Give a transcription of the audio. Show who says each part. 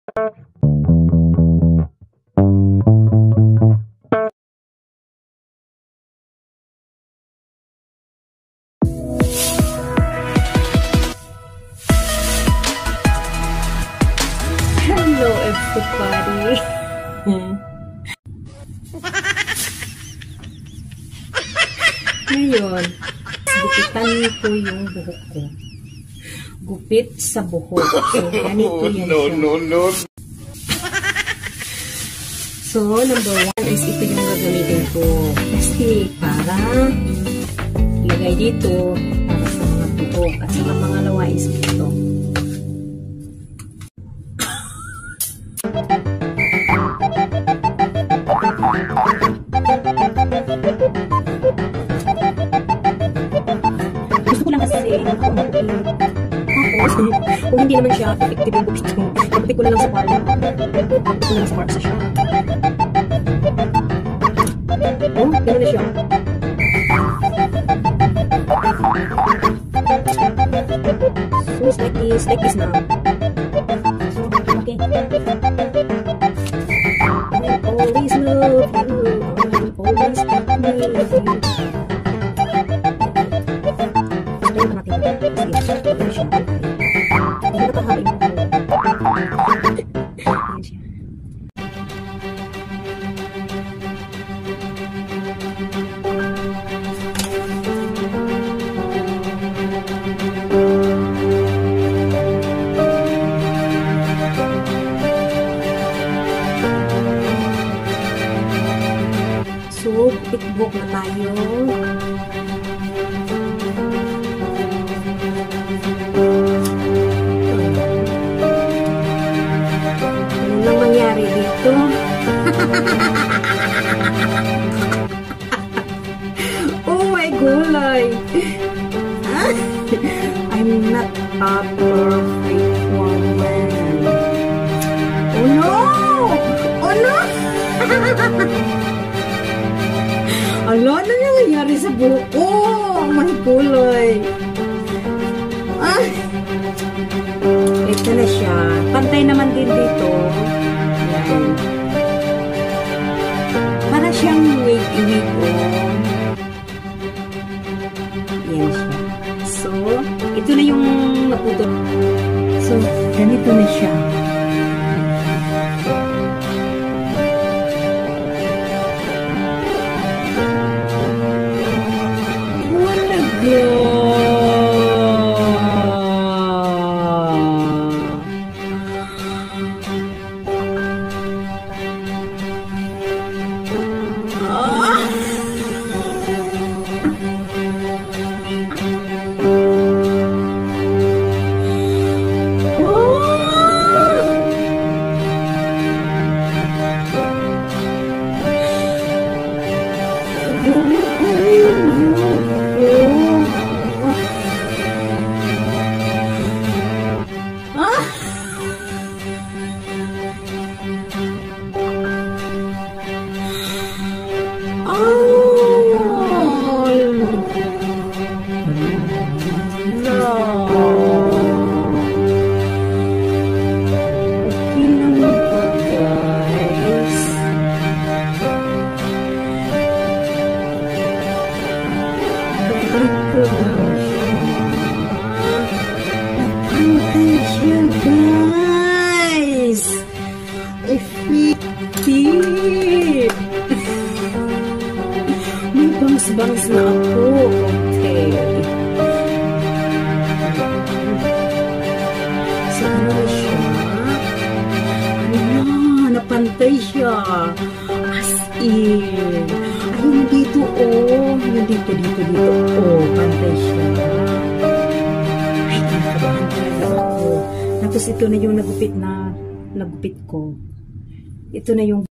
Speaker 1: Hello everybody. Ngayon, gupitan ko yung buhok ko. Gupit sa buhok. So, ganito yan siya. So, number 1 is ito yung gagamitin ko. Plastic para ilagay dito para sa mga buhok. At sa mga lawa is ito. Gusto ko lang kasi kung hindi naman siya effective yung gupit ko, gupit ko na lang sa parla. Gupit ko na lang sa parla siya. Oh, gano'n na siya. So, it's like this now. So, okay. Always love you. Always love you. So, pikbok na tayo. Ano nang mangyari dito? Oh my gulay! I'm not a perfect woman. Oh no! Oh no! Ala, ano nangyayari sa buhok ko? Oh my gulay! Ito na siya. Pantay naman din dito. Yan. Para siyang wig-wig ko. Yan siya. So, ito na yung naputol. So, ganito na siya. Guys, effective. May bangs-bangs na ako. Okay. So, ano na siya? Ano na, napantay siya. As in. Ay, yung dito, oh. Yung dito. Oh, pantay siya. Ay, nakabahan talaga ako. Tapos ito na yung nagupit ko. Ito na yung